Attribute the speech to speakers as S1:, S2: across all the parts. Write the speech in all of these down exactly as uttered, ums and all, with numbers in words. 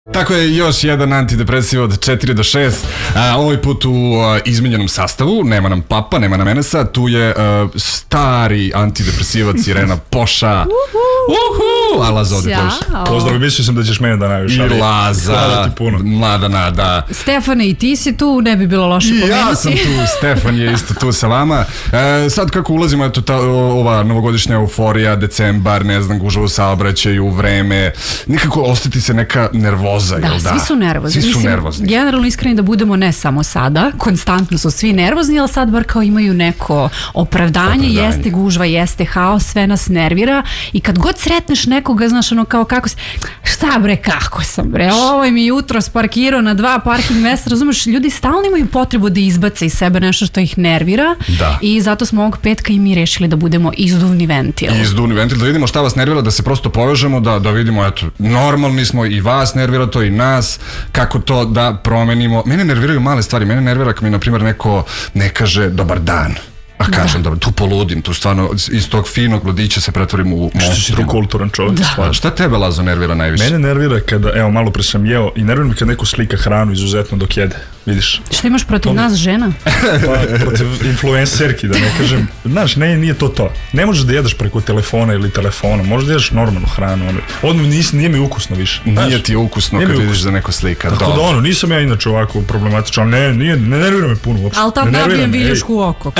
S1: Tako je, još jedan antidepresiv od četiri do šest, a, ovaj put u a, izmenjenom sastavu. Nema nam Papa, nema nam Enesa. Tu je a, stari antidepresivac Irena Poša. Uhu, a Laza ovdje poviš.
S2: Pozdrav, mislio sam da ćeš mene da najviš.
S1: I Laza, Mladana, da.
S3: Stefane, i ti si tu, ne bi bilo loše pomenuti.
S1: Ja sam tu, Stefan je isto tu sa vama. E, sad kako ulazimo, eto ta, ova novogodišnja euforija, decembar, ne znam, gužva u saobraćaju, vreme, nekako ostati se neka nervoza,
S3: da,
S1: jel da?
S3: Svi su nervozni.
S1: Svi su
S3: Mislim,
S1: nervozni.
S3: Generalno iskreni da budemo ne samo sada, konstantno su svi nervozni, ali sad bar kao imaju neko opravdanje, opravdanje. Jeste gužva, jeste haos, sve nas nervira i kad god sretneš nekoga, znaš ono kao kako si, šta bre, kako sam bre, ovo mi jutro sparkirao na dva parking mesta, razumeš, ljudi stalno imaju potrebu da izbace iz sebe nešto što ih nervira,
S1: da.
S3: I zato smo ovog petka i mi rešili da budemo izduvni ventil.
S1: Izduvni ventil, da vidimo šta vas nervira, da se prosto povežemo, da, da vidimo, eto, normalni smo i vas nervira to i nas, kako to da promenimo. Mene nerviraju male stvari, mene nervira kad mi, na primjer, neko ne kaže dobar dan. A kažem, dobro, tu poludim, tu stvarno iz tog finog ludića se pretvorim u monstrum.
S2: Što si tu kulturan čovjek.
S1: Da. Šta tebe, Lazo, nervira najviše?
S2: Mene nervira kada, evo, malo pre sam jeo i nervira mi kad neko slika hranu izuzetno dok jede, vidiš.
S3: Šta imaš protiv
S2: to...
S3: nas, žena?
S2: Pa, protiv influencerki, da ne kažem. Znaš, ne, nije to to. Ne možeš da jedeš preko telefona ili telefona, možeš da jedeš normalnu hranu. Odmah nis, nije mi ukusno više.
S1: Znaš, nije ti ukusno kad vidiš da neko slika.
S2: Tako
S1: dobro.
S2: Da ono, nisam ja inače ovako problematičan, ne, nije, ne nervira me puno uopšte.
S3: Ali tam nabijem viljušku u oko.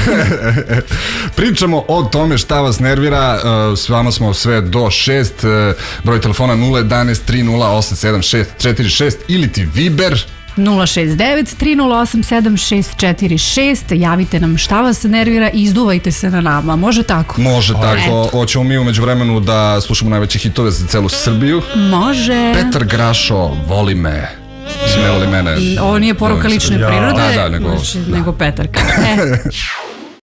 S1: Pričamo o tome šta vas nervira, s vama smo sve do šest, broj telefona nula jedanaest tri nula osam sedam šest četiri šest ili ti Viber
S3: nula šest devet tri nula osam sedam šest četiri šest. Javite nam šta vas nervira i izduvajte se na nama, može tako?
S1: Može tako, hoćemo mi umeđu vremenu da slušamo najveće hitove za celu Srbiju.
S3: Može.
S1: Petar Grašo, voli me. Ne voli mene.
S3: Ovo nije poruka lične prirode,
S1: da, da, nego,
S3: nego Petarka. E.